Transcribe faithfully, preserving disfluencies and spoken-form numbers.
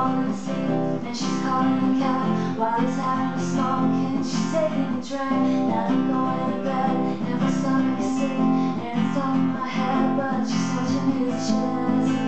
falling asleep, and she's calling a cab while he's having a smoke, and she's taking a drink. Now I'm going to bed, and my stomach is sick, and it's all in my head, but she's touching his chest.